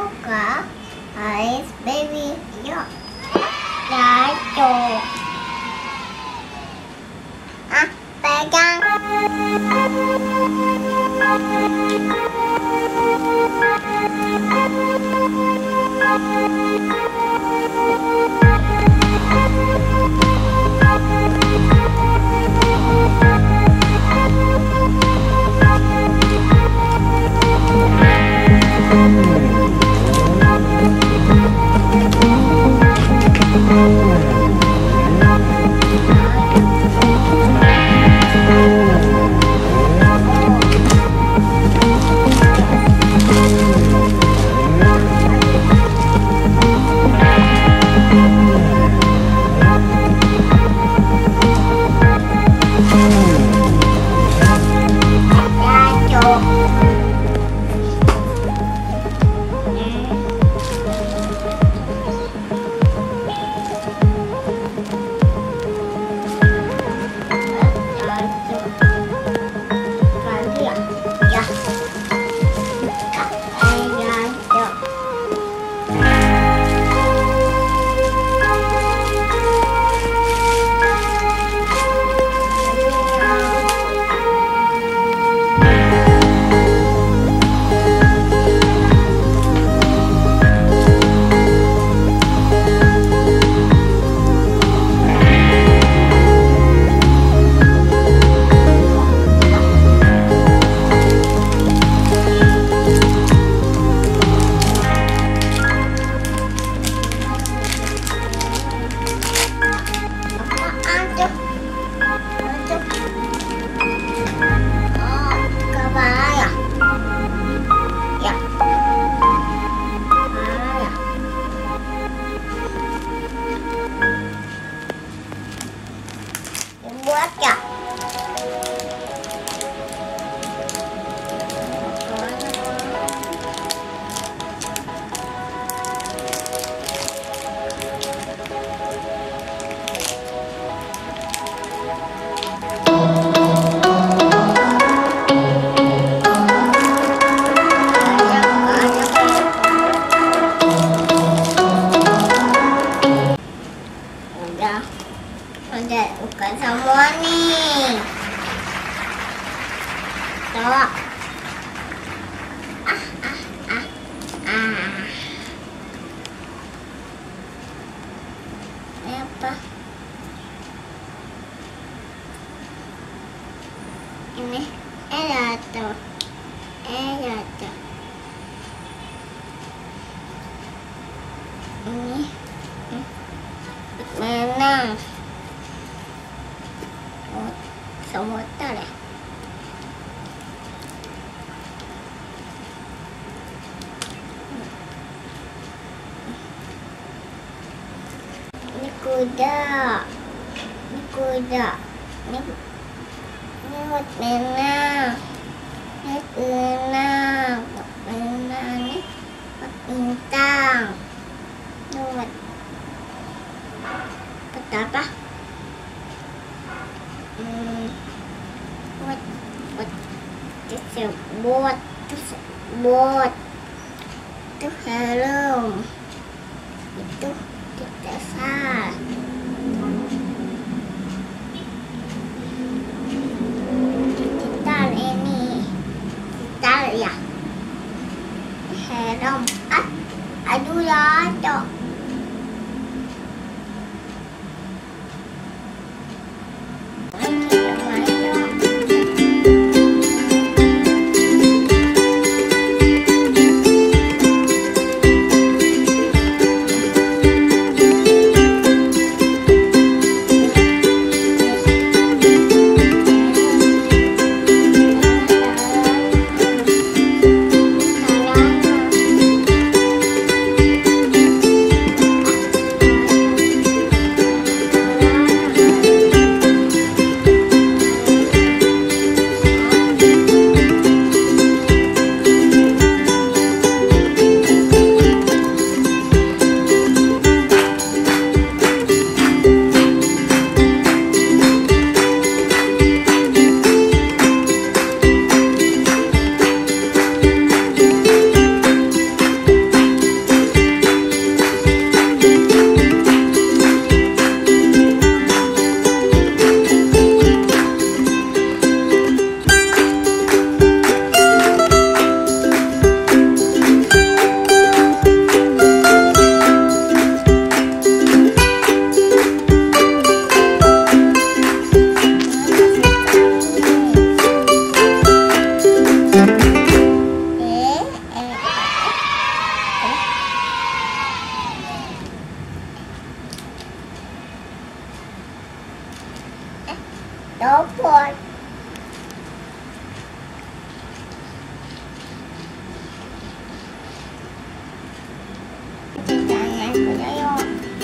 suka Ice Baby. Yuk. Jatuh. Pegang. Buat ya. Udah bukan semua nih. Tuh. Ini apa? Ini jatuh. Jatuh. Ini menang. Semutar ya. Ini kuda. Ini kuda. Ini buat menang. Ini menang. Buat menang. Ini buat bintang. Ini buat apa? Tersebut itu helm, itu kita sal, kita ini kita ya helm. Aduh ya cok. Buat. Jangan punya yuk.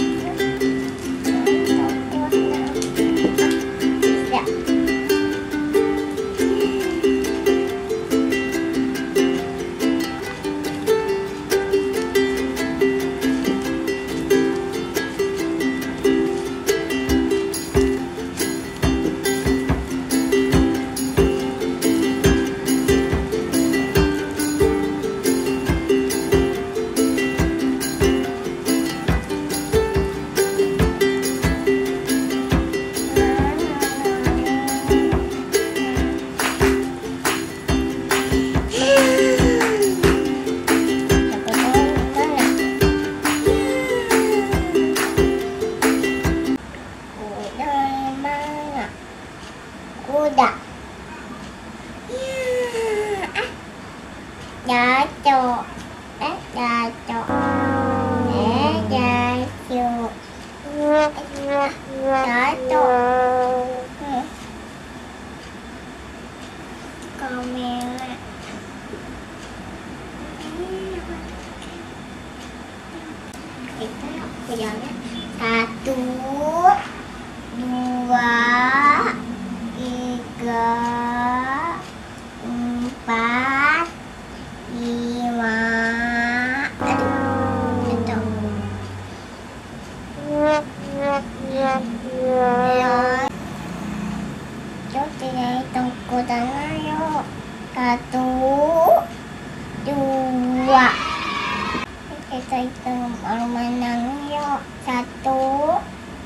Kuda. Jatuh. Jatuh. Jatuh. Jatuh. Kamera. Itu kudanya. 1, 2, 3, 4, 5. Aduh, itu. Yuk, kita hitung kudanya yuk. 1, 2. Kita hitung baru menang yuk. 1,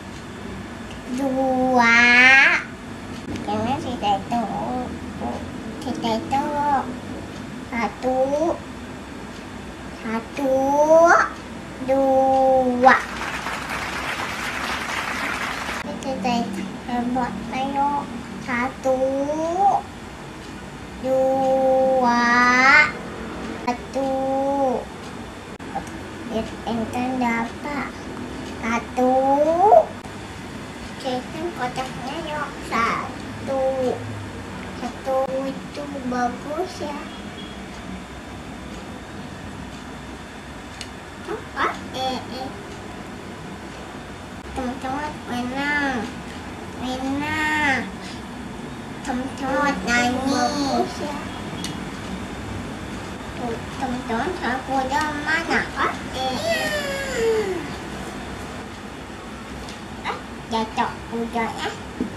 2. Karena kita hitung 1, 2. Kita buat ayo 1, 2, 1. Intan dapat 1. Kita kotaknya yuk 1. 1 itu bagus ya. Apa? Teman-teman menang. Teman-teman nyanyi. Teman-teman aku udah mana? Jatuh kudanya.